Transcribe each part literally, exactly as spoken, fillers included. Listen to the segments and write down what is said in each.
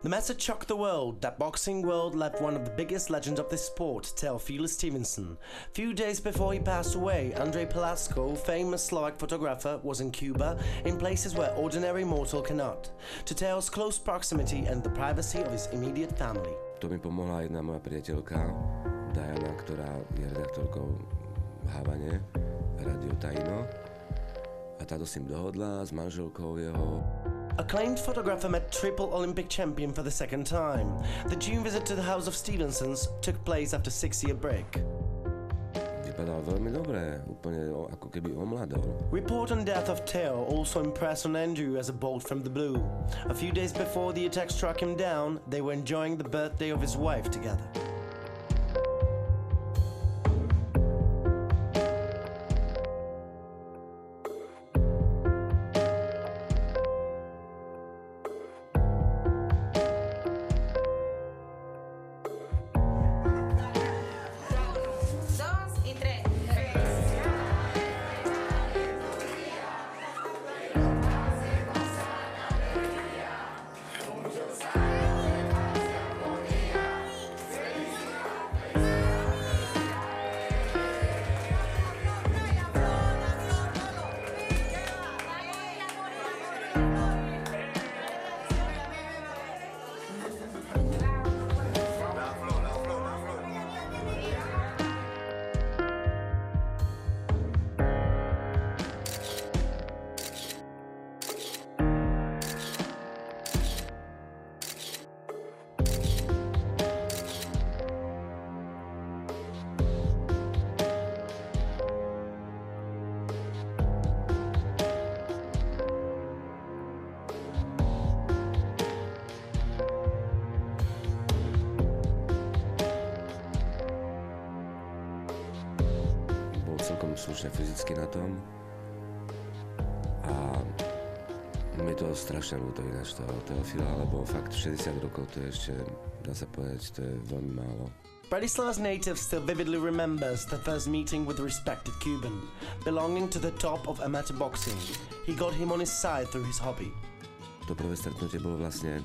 The message shocked the world that boxing world left one of the biggest legends of this sport, Teofil Stevenson. Few days before he passed away, Andrej Palasko, famous Slovak photographer, was in Cuba, in places where ordinary mortal cannot, to Teo's close proximity and the privacy of his immediate family. To mi pomohla jedna moja priateľka, Diana, ktorá je redaktorkou v Havane, Radio Taino. A táto s ním dohodla s manželkou jeho. Acclaimed photographer met triple Olympic champion for the second time. The June visit to the house of Stevensons took place after six-year break. Vypadal veľmi dobre, úplne ako keby omladol. Report on death of Teo also impressed on Andrew as a bolt from the blue. A few days before the attack struck him down, they were enjoying the birthday of his wife together. Celkom slušne fyzicky na tom a mi to strašne ľúto ináč toho Teofila, lebo fakt šesťdesiat rokov to je ešte, dá sa povedať, to je veľmi málo. Bratislav's native still vividly remembers the first meeting with the respected Cuban. Belonging to the top of amateur boxing, he got him on his side through his hobby. To prvé stretnutie bolo vlastne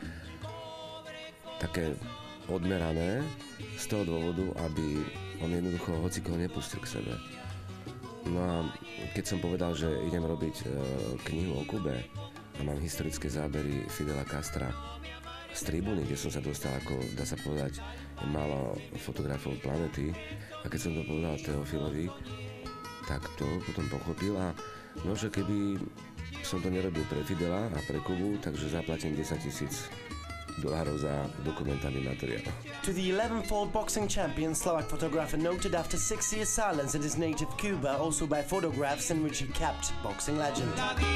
také odmerané z toho dôvodu, aby on jednoducho hocikoho nepustil k sebe. No a keď som povedal, že idem robiť e, knihu o Kube a mám historické zábery Fidela Castra z tribúny, kde som sa dostal ako, dá sa povedať, málo fotografov planety, a keď som to povedal Teofilovi, tak to potom pochopil a no, že keby som to nerobil pre Fidela a pre Kubu, takže zaplatím desaťtisíc dolárov za dokumentárny materiál. To the eleven-fold boxing champion, Slovak photographer noted after six years silence in his native Cuba, also by photographs in which he kept boxing legend.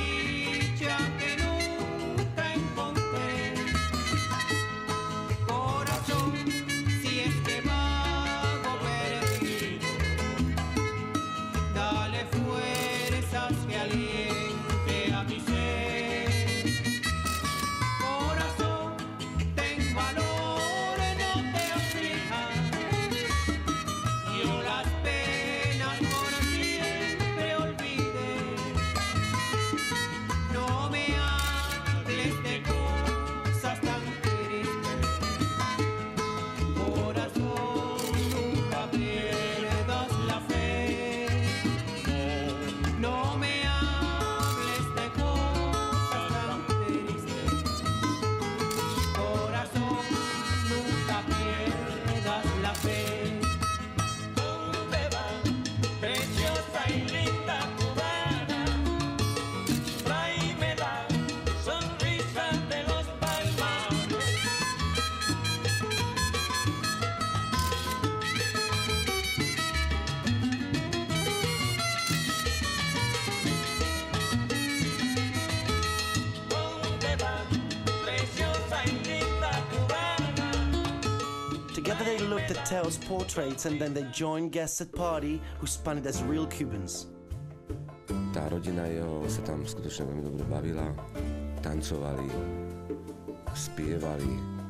Together they looked at Teo's portraits and then they joined guests at party who spun it as real Cubans. Tá rodina jeho sa tam skutočne veľmi dobre bavila, tancovali, spievali.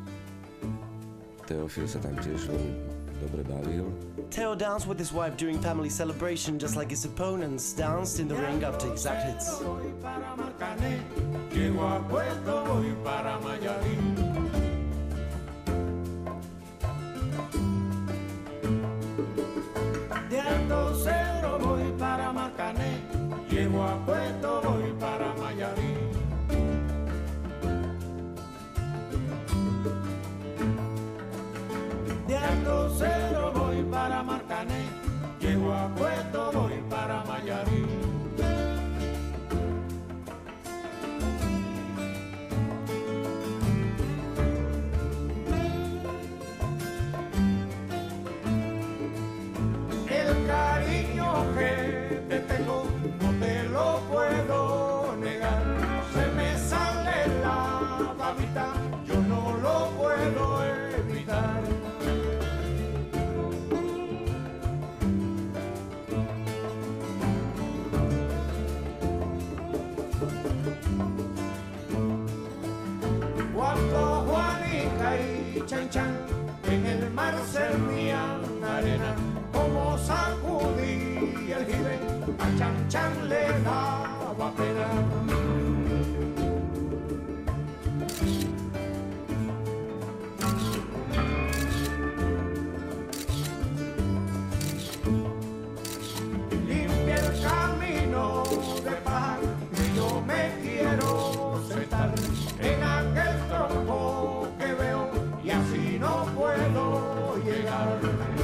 Teofil sa tam tiež veľmi dobre bavil. Teo danced with his wife during family celebration just like his opponents danced in the ring after exact hits. Llego a Puerto, voy para Mayarín. habita, yo no lo puedo evitar. Cuando Juanica y Chan Chan en el mar servían arena, como sacudía el jibe, a Chan Chan le daba pena. Limpia el camino de paz, que yo me quiero sentar en aquel tronco que veo y así no puedo llegar.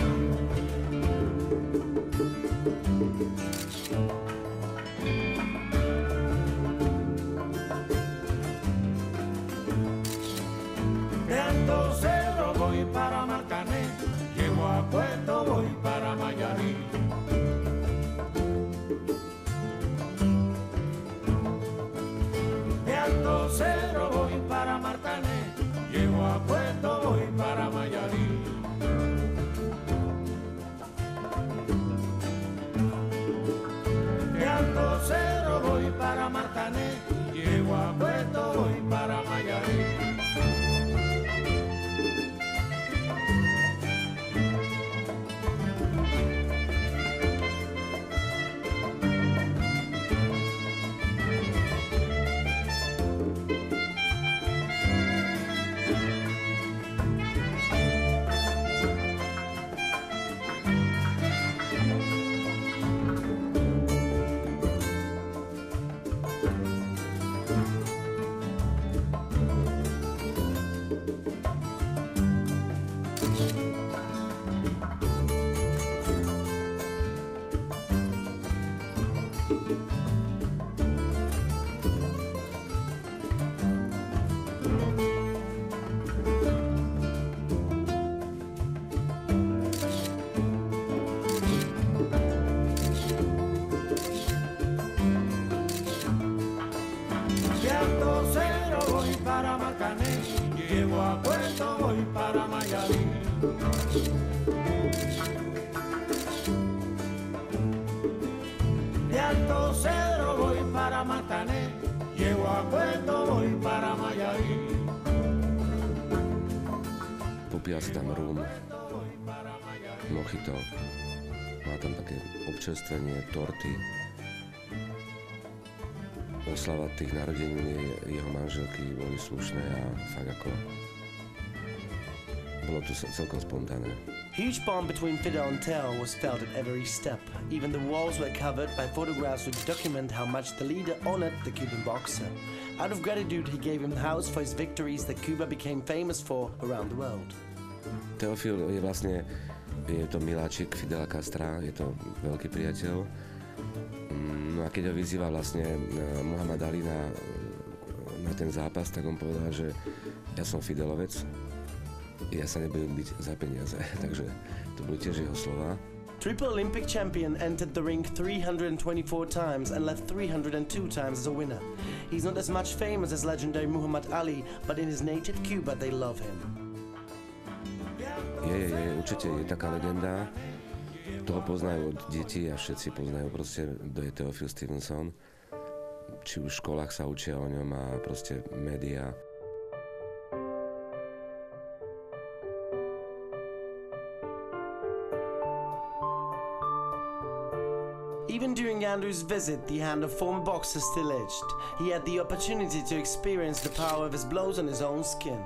De Alto Cerro voy para Marcané, llego a Puerto, voy para Mayarí. De Alto Cerro voy para Marcané, llego a Puerto, voy para Mayarí. De Alto Cerro voy para Marcané, llego a Puerto, voy para Mayarí. De Alto Cerro voy para Marcané, llego a Puerto, voy para Mayarí. De Alto Cerro voy para Marcané, llego a Puerto, voy para Mayarí. Popíja si tam rum, mojito, má tam také občerstvenie, torty. Oslava tých narodenín jeho manželky boli slušné a fakt ako... Bolo to celkom spontánne. Huge bond between Fidel and Tell was felt at every step. Even the walls were covered by photographs which document how much the leader honored the Cuban boxer. Out of gratitude, he gave him the house for his victories that Cuba became famous for around the world. Teofil je vlastne, je to miláčik Fidela Castra, je to veľký priateľ. No a keď ho vyzýva vlastne Muhammad Ali na, na ten zápas, tak on povedal, že ja som Fidelovec, ja sa nebudem byť za peniaze, takže to boli tiež jeho slova. Triple Olympic champion entered the ring three hundred twenty-four times and left three hundred two times as a winner. He's not as much famous as legendary Muhammad Ali, but in his native Cuba they love him. Je, je, je, určite je taká legenda. Toho poznajú od detí a všetci poznajú proste, kto je Teofil Stevenson. Či už v školách sa učia o ňom a proste médiá. Even during Andrew's visit, the hand of former boxer still itched. He had the opportunity to experience the power of his blows on his own skin.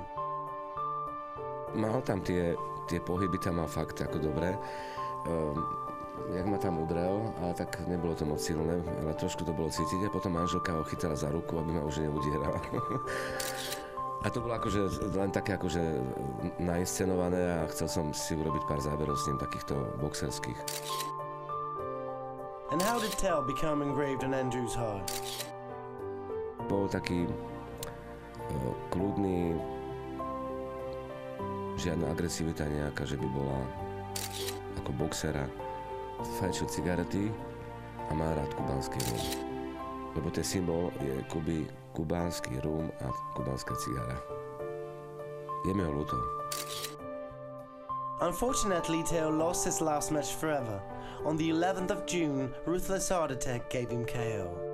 Mal tam tie, tie pohyby, tam mal fakt ako dobré. Um, jak ma tam udrel, ale tak nebolo to moc silné, ale trošku to bolo cítiť a potom manželka ho chytala za ruku, aby ma už neudierala. A to bolo akože len také akože nainscenované a chcel som si urobiť pár záberov s ním takýchto boxerských. And how did Tell become engraved on Andrew's heart? Bol taký uh, kľudný, žiadna agresivita nejaká, že by bola ako boxera, fajčil cigarety a má rád kubanský rum. lebo ten symbol je Kuby, kubánsky rum a kubánska cigara. Je mi ho ľúto. Unfortunately, Teo lost his last match forever. On the eleventh of June, ruthless heart attack gave him K O.